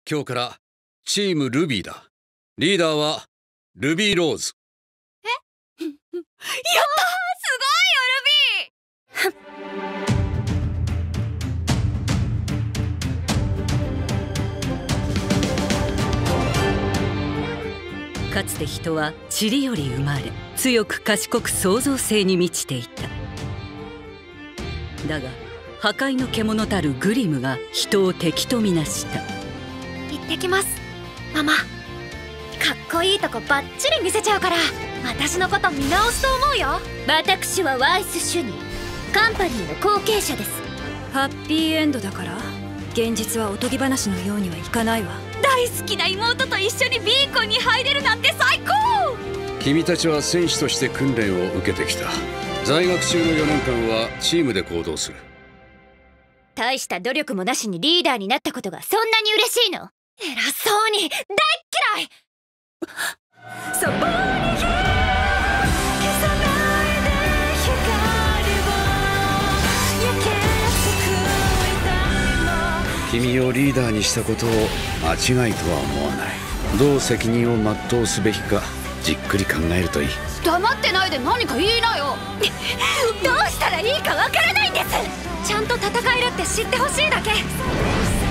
今日からチームルビーだ。リーダーはルビーローズ。 やったー、すごいよルビー。かつて人は塵より生まれ、強く賢く創造性に満ちていた。だが破壊の獣たるグリムが人を敵とみなした。 行ってきます、ママ。かっこいいとこバッチリ見せちゃうから、私のこと見直すと思うよ。 私はワイス主任、カンパニーの後継者です。 ハッピーエンドだから、現実はおとぎ話のようにはいかないわ。 大好きな妹と一緒にビーコンに入れるなんて最高。 君たちは戦士として訓練を受けてきた。在学中の4年間はチームで行動する。 大した努力もなしにリーダーになったことがそんなに嬉しいの？ 偉そうに、大っ嫌い。 そこに消さないで光を焼け君をリーダーにしたことを間違いとは思わない。どう責任を全うすべきかじっくり考えるといい。 黙ってないで何か言いなよ。 どうしたらいいかわからないんです。 ちゃんと戦えるって知ってほしいだけ。